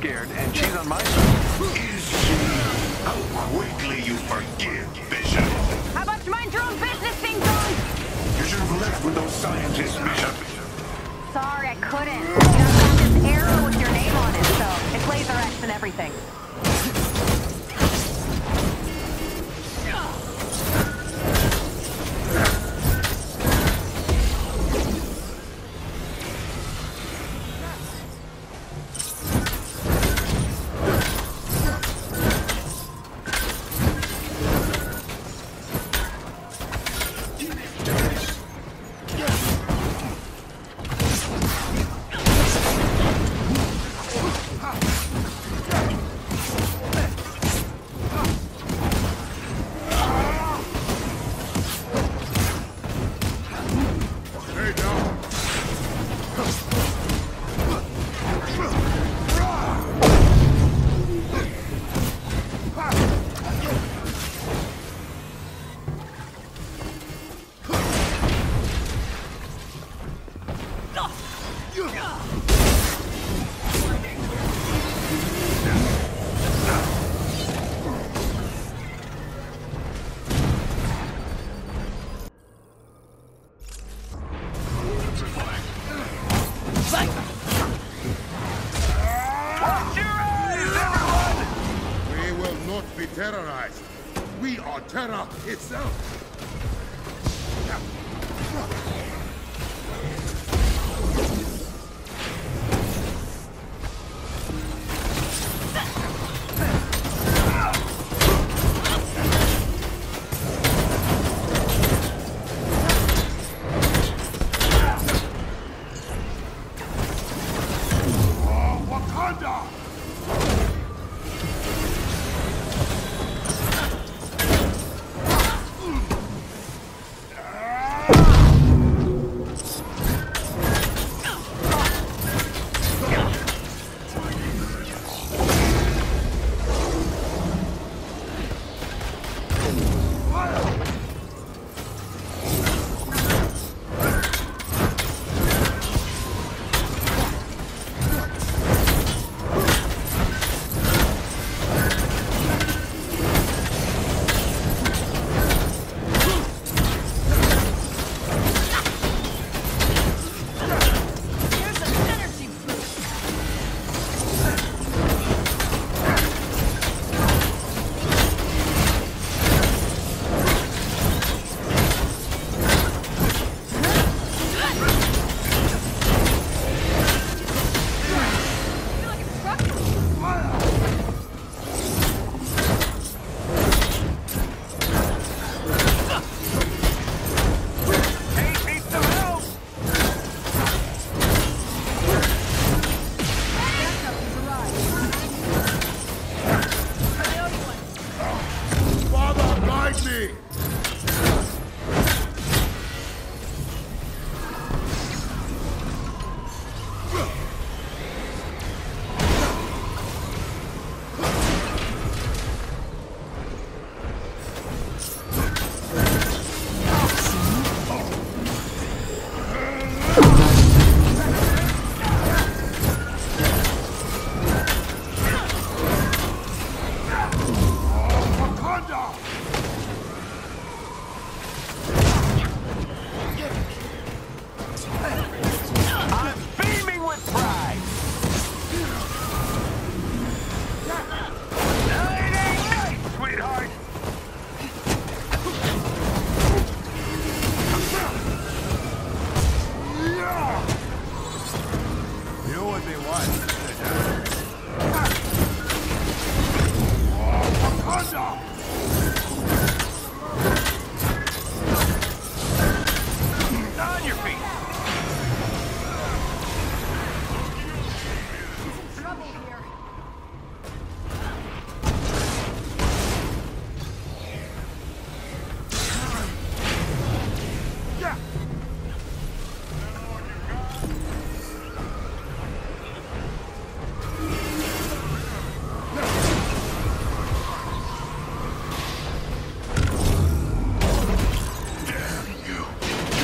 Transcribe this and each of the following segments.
scared, and she's on my side. Is she? How quickly you forgive, Bishop. How about you mind your own business, Ding Dong? You should have left with those scientists, Bishop. Sorry, I couldn't. You know, I found this arrow with your name on it, so it's laser X and everything. Terrorized. We are terror itself.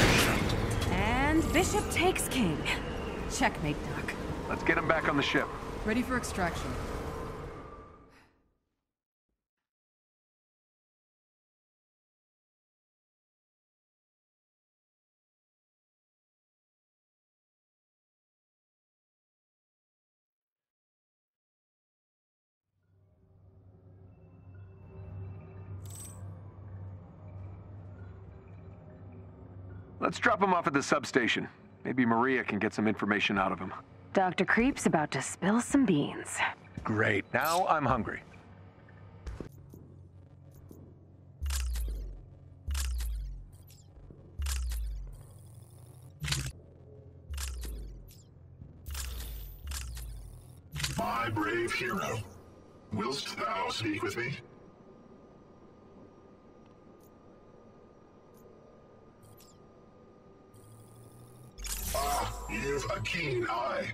Bishop takes king. Checkmate, Doc. Let's get him back on the ship. Ready for extraction. Let's drop him off at the substation. Maybe Maria can get some information out of him. Dr. Creep's about to spill some beans. Great. Now I'm hungry. My brave hero, willst thou speak with me? Ah, you've a keen eye.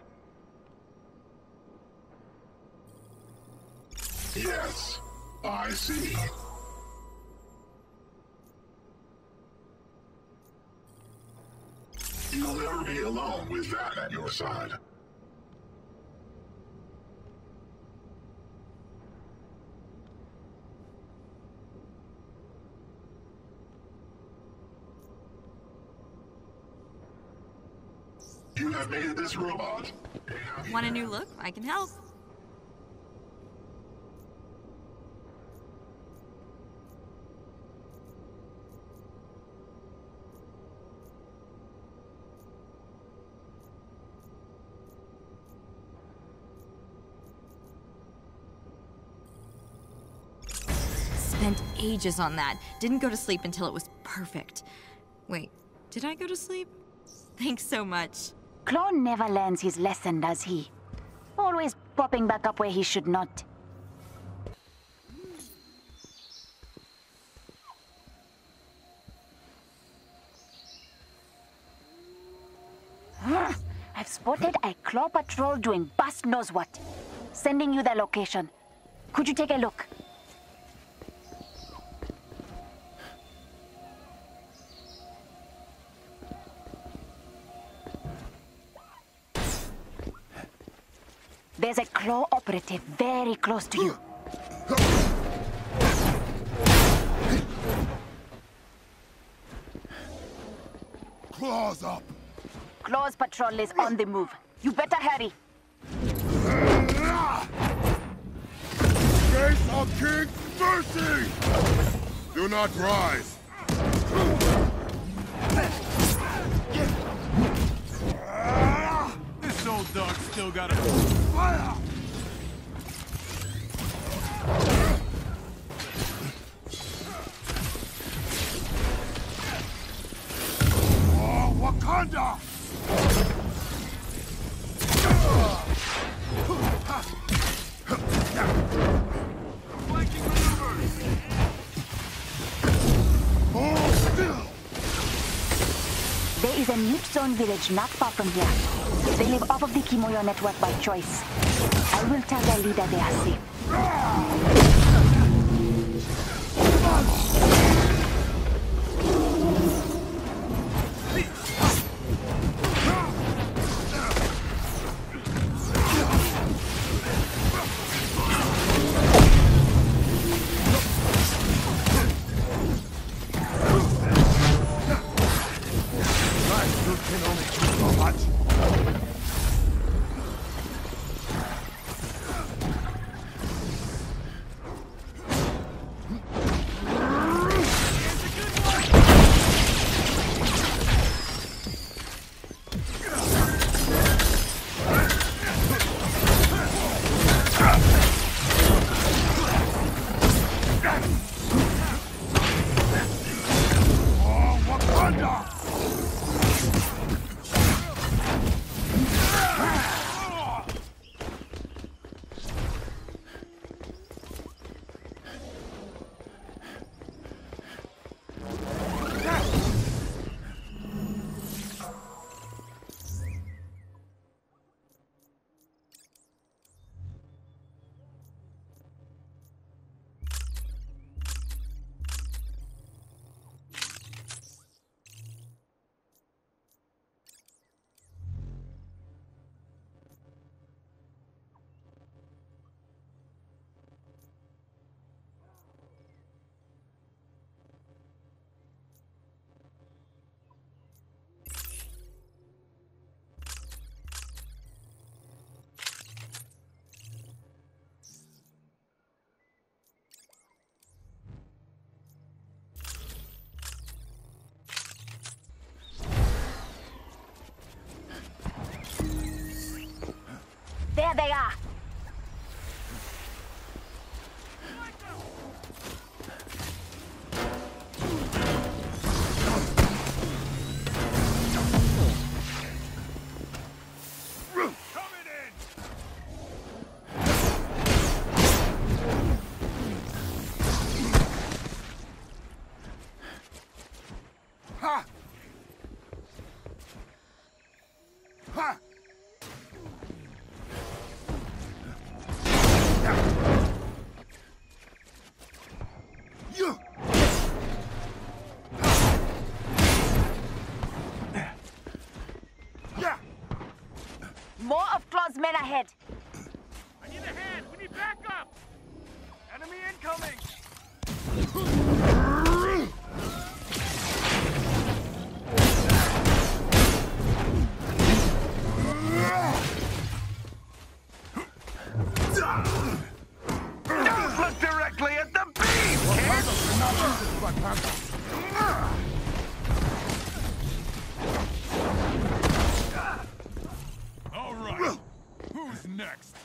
Yes, I see. You'll never be alone with that at your side. You have made this robot. Want a new look? I can help. Spent ages on that. Didn't go to sleep until it was perfect. Wait, did I go to sleep? Thanks so much. Clone never learns his lesson, does he? Always popping back up where he should not. I've spotted a claw patrol doing bust knows what. Sending you the location. Could you take a look? There's a claw operative very close to you. Claws up! Claw's patrol is on the move. You better hurry. Face of King Mercy! Do not rise! This old dog still got a fire! Oh, Wakanda! Hold still! There is a Newt Zone village not far from here. They live off of the Kimoyo network by choice. I will tell their leader they are safe. they are! Ha! Ha! More of Claw's men ahead. I need a hand! We need backup! Enemy incoming! Don't look directly at the beam, kid! All right. Who's next?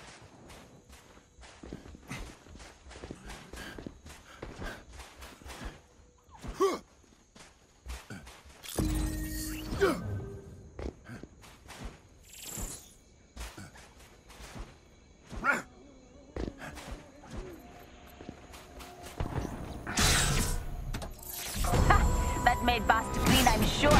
That made Bast green, I'm sure.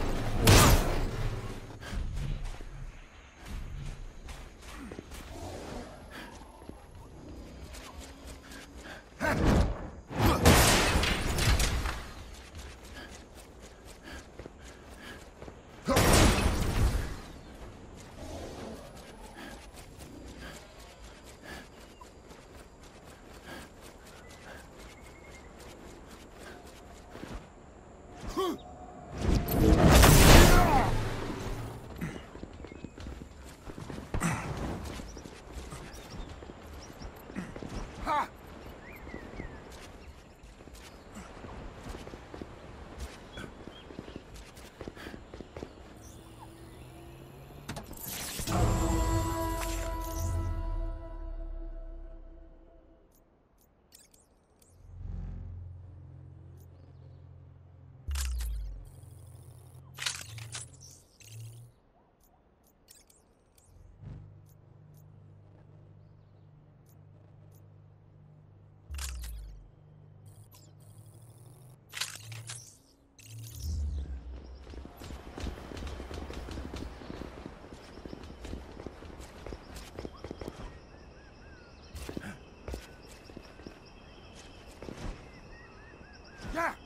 Yeah!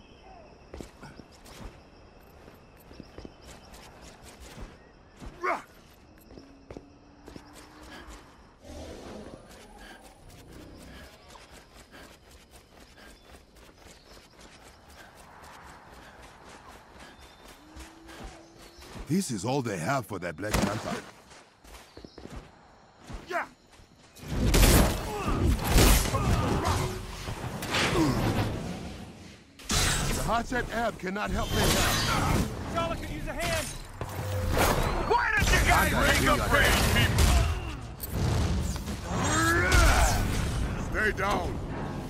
This is all they have for that Black Panther. Yeah! The hot-set Ab cannot help me now. Charlotte could use a hand! Why did you guys make a break, people? Stay down.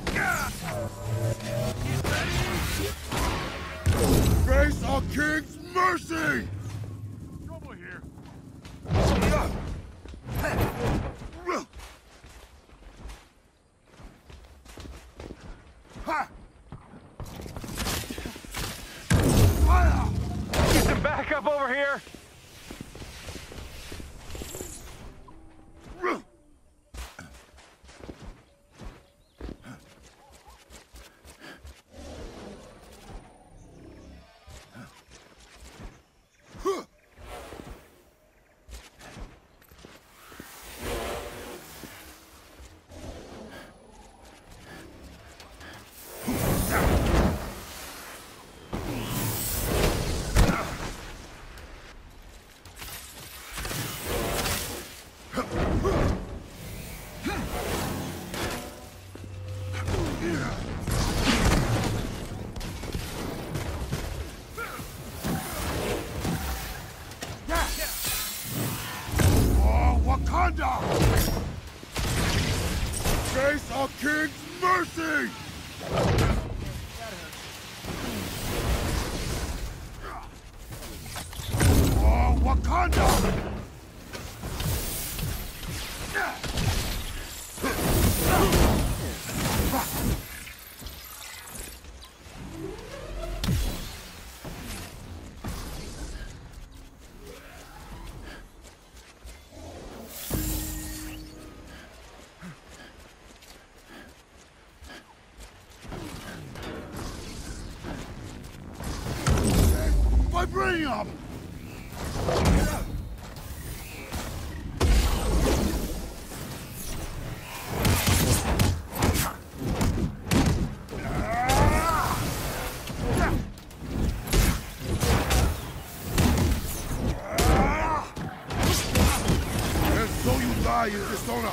Face our king's mercy! Trouble here. Ha! Get some backup over here! Oh, Wakanda! Face our king's mercy! Oh, Wakanda! Vibranium! And so you die in dishonor!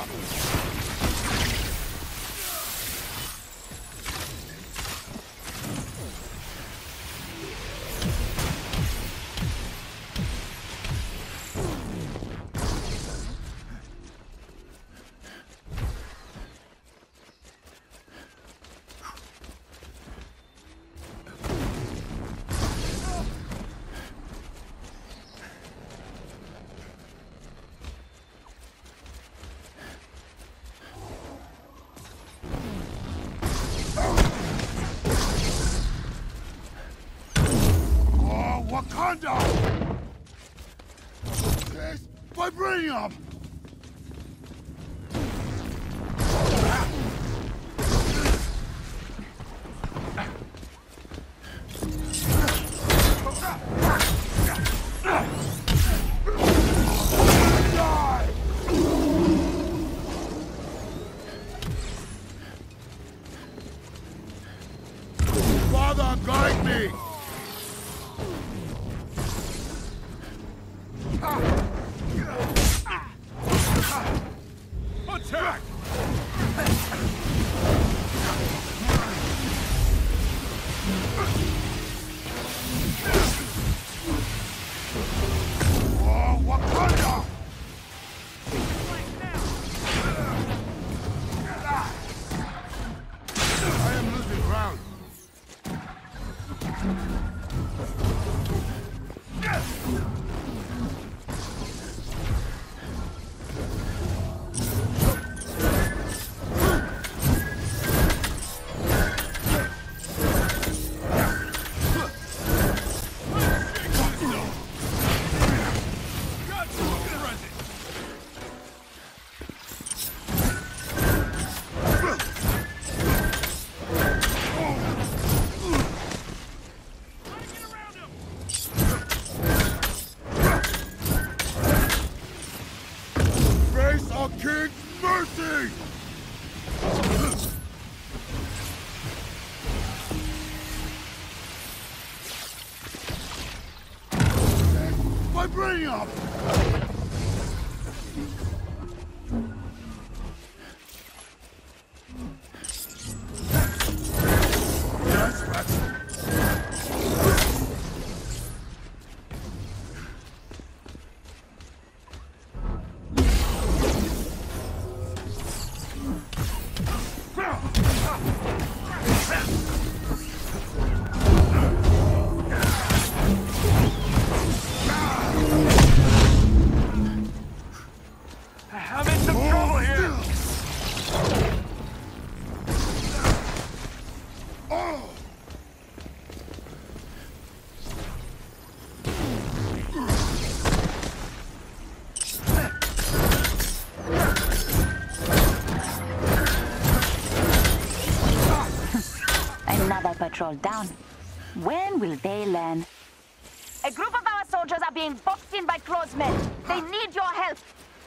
Wakanda! This Vibranium! Father, guide me! Attack! Oh, Wakanda! I am losing ground. Face our king's mercy! Vibranium! That's right. I'm in some trouble here! Oh! Another patrol down. When will they learn? A group of our soldiers are being boxed in by Clawsmen. They need your help.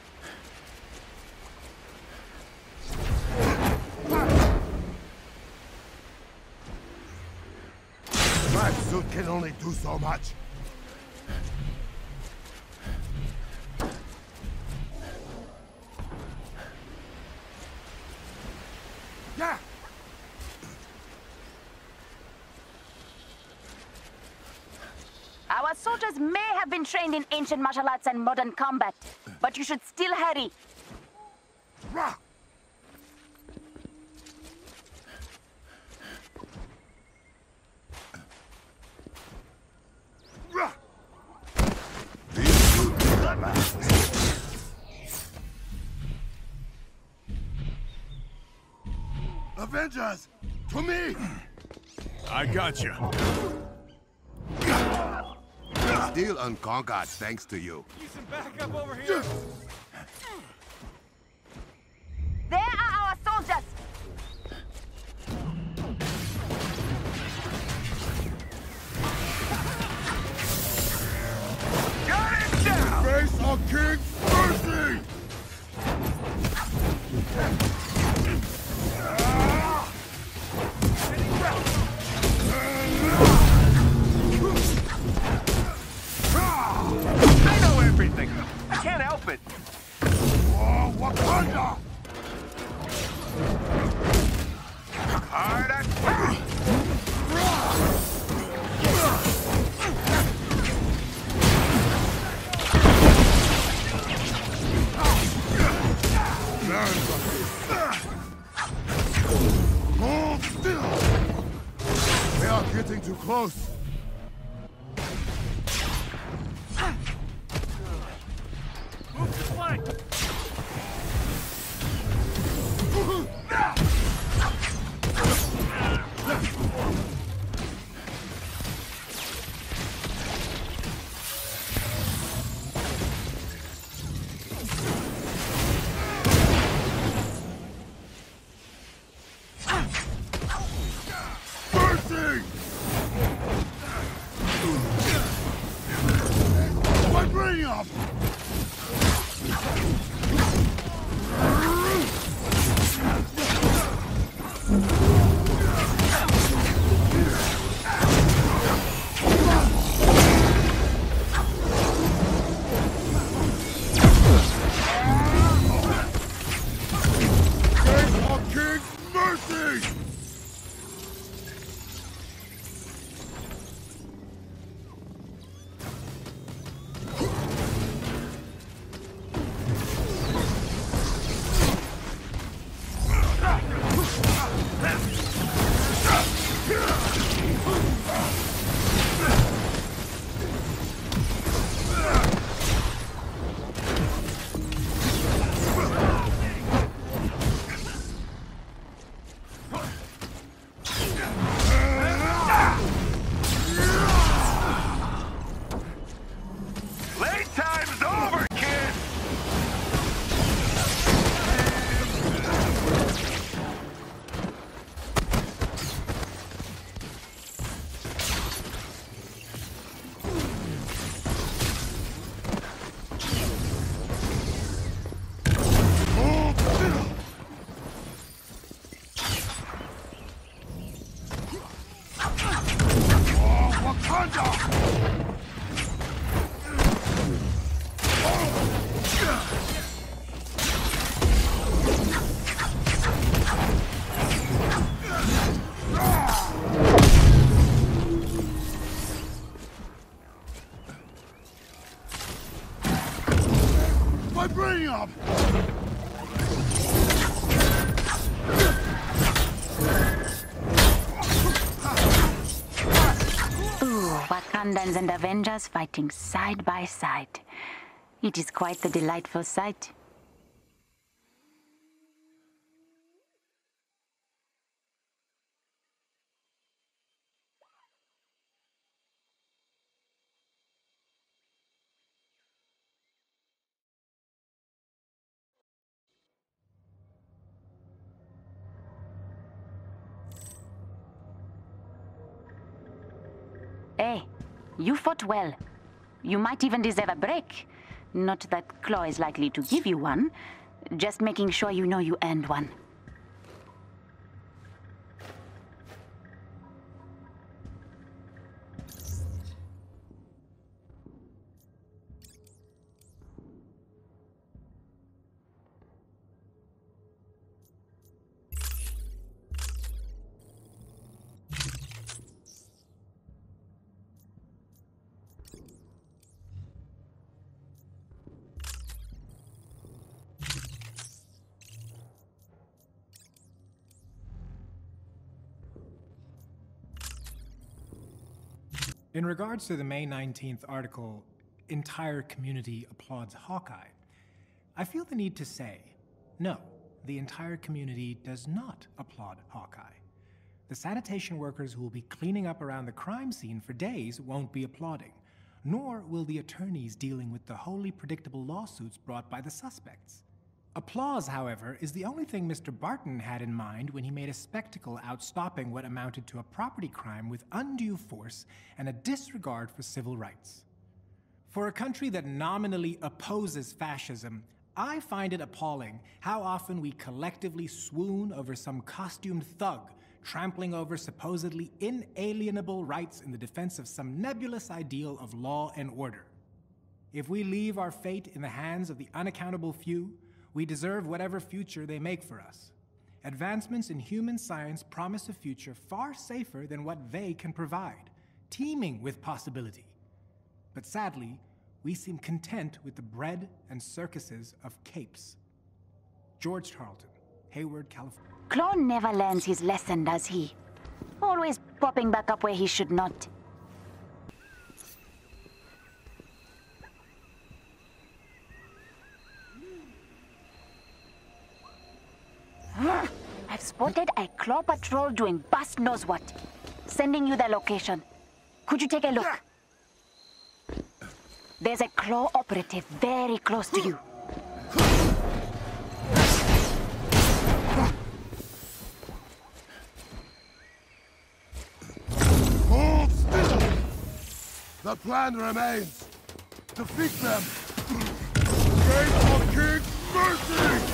My suit can only do so much. Yeah! Our soldiers may have been trained in ancient martial arts and modern combat, but you should still hurry. Rah! Avengers! To me! I got you. Still unconquered thanks to you. Need some backup over here. There are our soldiers! Got it down! Face our king's mercy! I know everything. I can't help it. Oh, Wakanda! Hard attack! Hold still! They are getting too close. Move to flank. Mercy! Vibranium! Face our king's mercy! Playtime's over, kid! Hold still! Oh, Wakanda! Vibranium! Ooh, Wakandans and Avengers fighting side by side. It is quite the delightful sight. Hey, you fought well. You might even deserve a break. Not that Claw is likely to give you one. Just making sure you know you earned one. In regards to the May 19th article, entire community applauds Hawkeye, I feel the need to say, no, the entire community does not applaud Hawkeye. The sanitation workers who will be cleaning up around the crime scene for days won't be applauding, nor will the attorneys dealing with the wholly predictable lawsuits brought by the suspects. Applause, however, is the only thing Mr. Barton had in mind when he made a spectacle out stopping what amounted to a property crime with undue force and a disregard for civil rights. For a country that nominally opposes fascism, I find it appalling how often we collectively swoon over some costumed thug trampling over supposedly inalienable rights in the defense of some nebulous ideal of law and order. If we leave our fate in the hands of the unaccountable few, we deserve whatever future they make for us. Advancements in human science promise a future far safer than what they can provide, teeming with possibility. But sadly, we seem content with the bread and circuses of capes. George Tarleton, Hayward, California. Clone never learns his lesson, does he? Always popping back up where he should not. I've spotted a claw patrol doing bust knows what. Sending you the location. Could you take a look? There's a claw operative very close to you. Hold still! The plan remains. Defeat them! Great for King Mercy!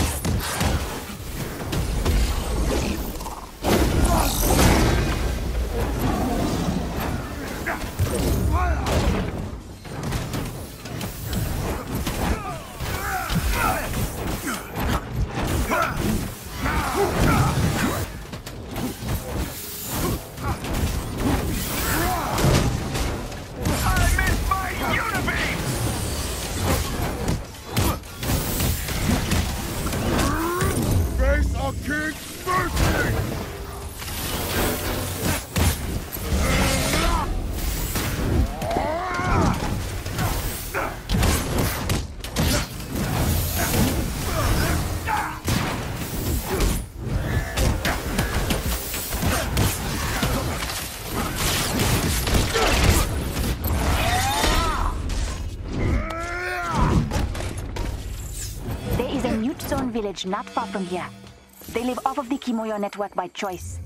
Village not far from here. They live off of the Kimoyo network by choice.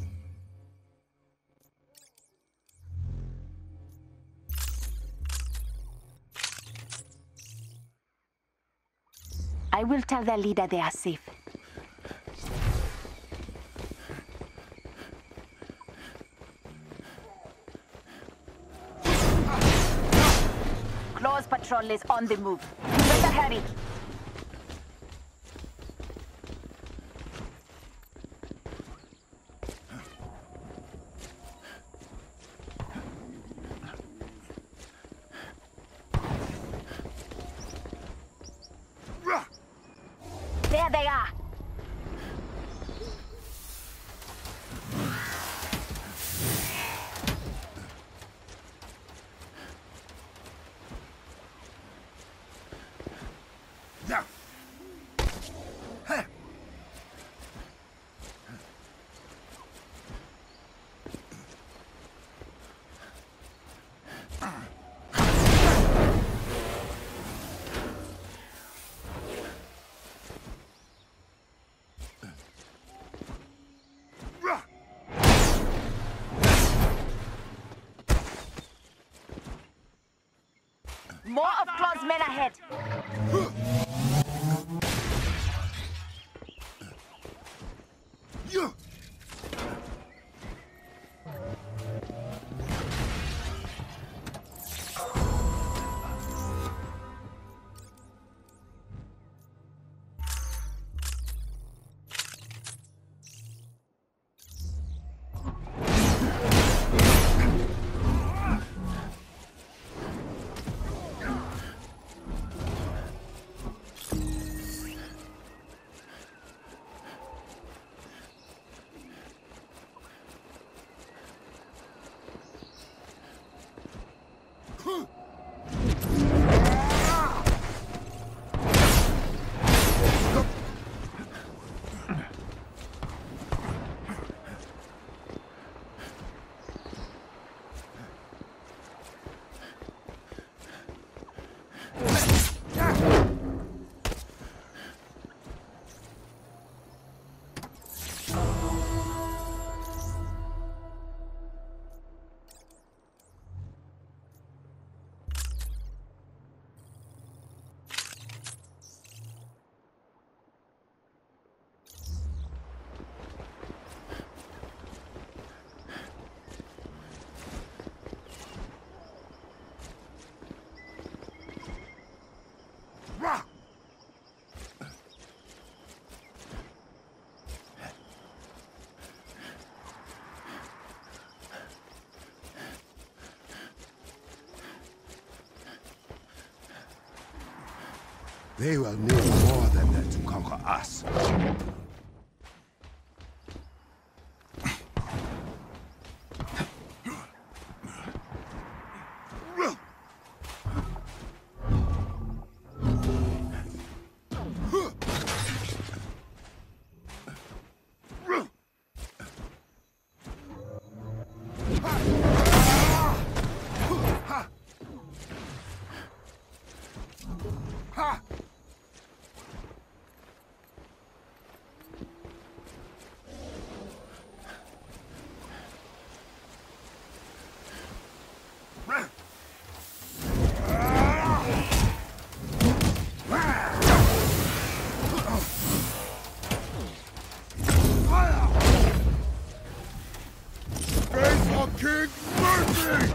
I will tell their leader they are safe. Claw's patrol is on the move. You better hurry. There they are. More of Claw's men ahead. They will need more than that to conquer us. King Mercy!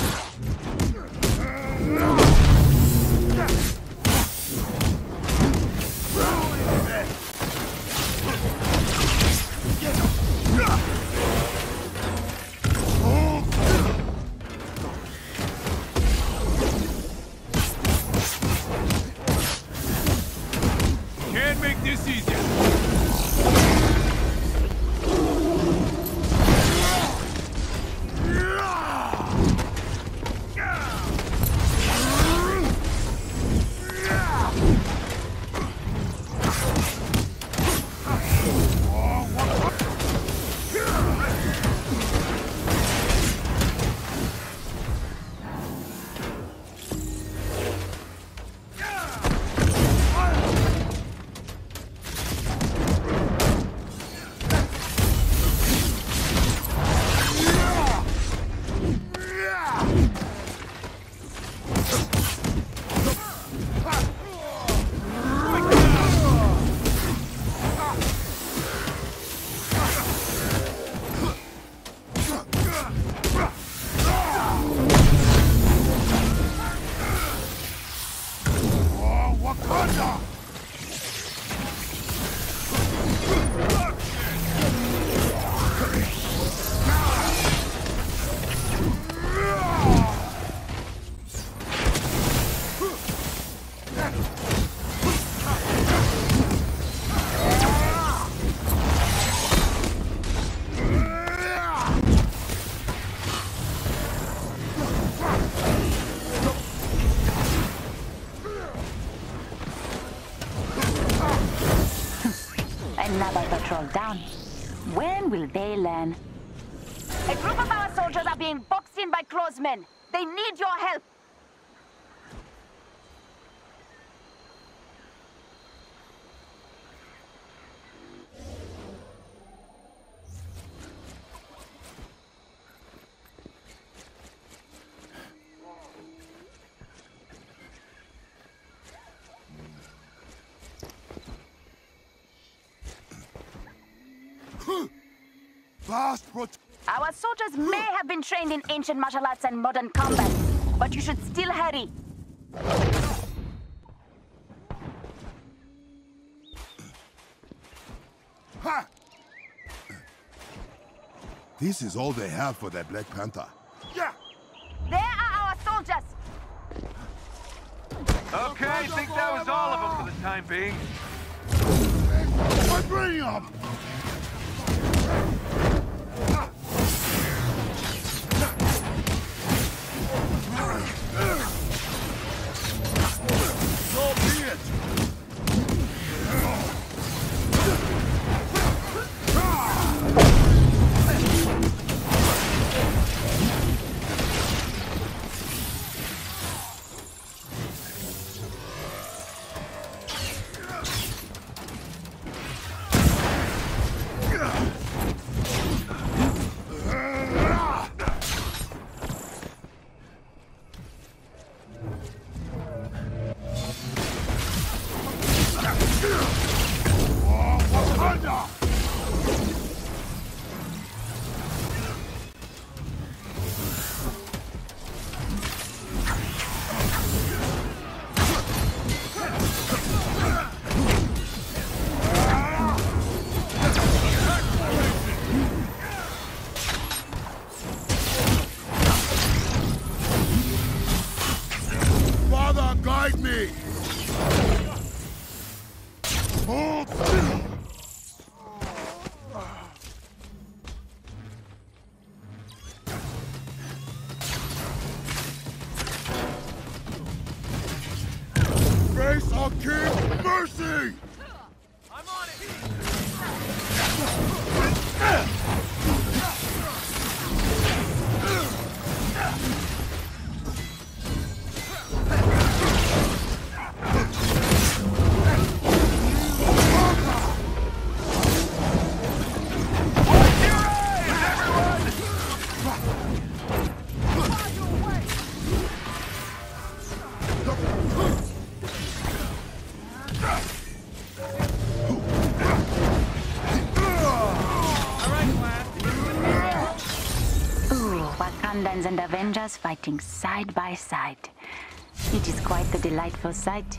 Can't make this easier. Another patrol down. When will they learn? A group of our soldiers are being boxed in by Clawsmen. They need your help. Our soldiers may have been trained in ancient martial arts and modern combat, but you should still hurry. Ha! This is all they have for that Black Panther. Yeah! There are our soldiers! Okay, I think that was all of them for the time being. I'm bringing them! So be it! Hold still! Face our King's mercy! I'm on it! Wakandans and Avengers fighting side by side. It is quite the delightful sight.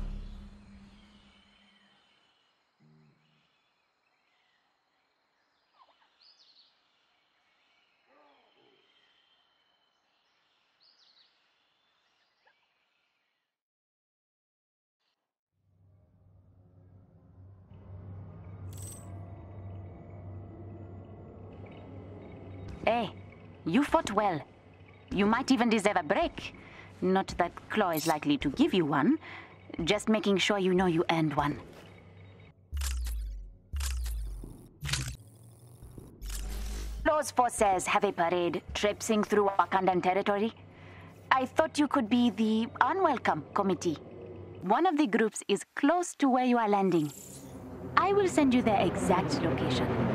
Hey, you fought well. You might even deserve a break. Not that Claw is likely to give you one. Just making sure you know you earned one. Claw's forces have a parade traipsing through Wakandan territory. I thought you could be the unwelcome committee. One of the groups is close to where you are landing. I will send you their exact location.